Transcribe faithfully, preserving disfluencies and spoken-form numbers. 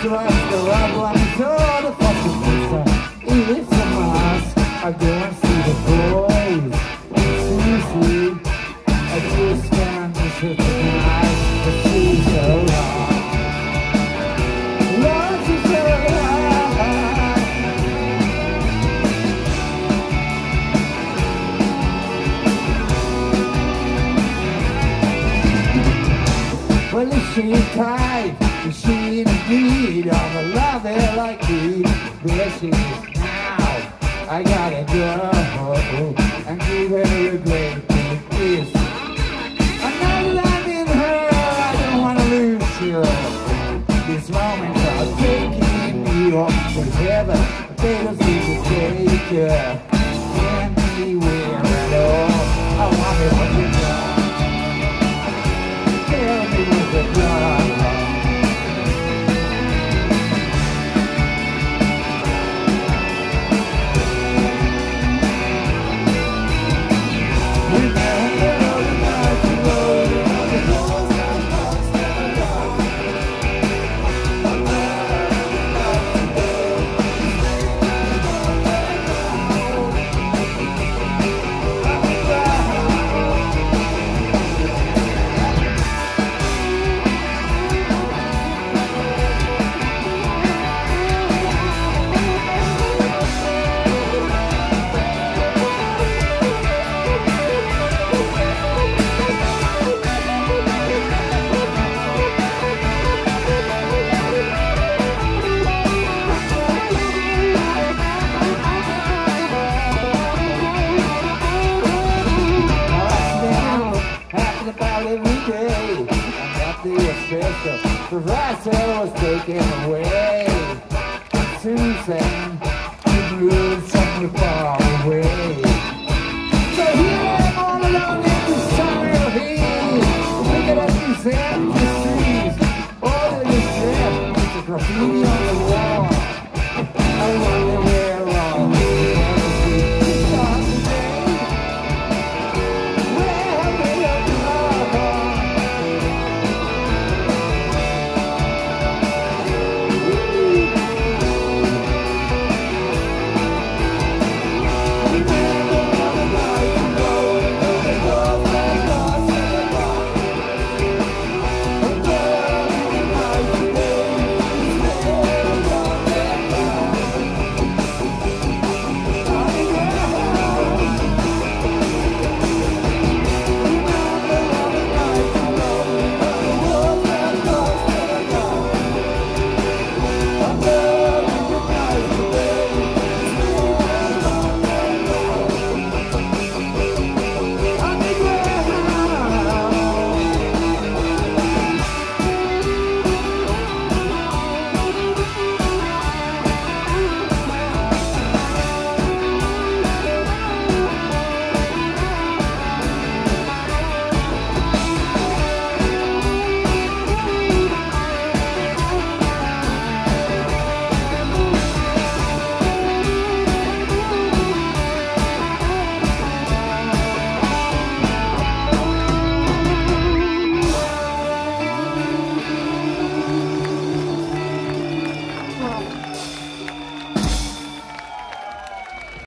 to ask the love one so the fucking pizza. He lives a mask. I go and see the boys. Seriously, I do stand and sit tonight. The sea's so long. Love is so long. Well, if she tied, if she in need of a lover like me, there she is now. I gotta go and give her a great big kiss. I'm not loving her, I don't wanna lose you. This moment are taking me off to heaven. They don't seem to take her anywhere at all. I wonder what you've done. Tell me what you've done. The writer was taken away. Susan, she moved somewhere far away. So here I am all alone in the summer heat. Look at us, Susan.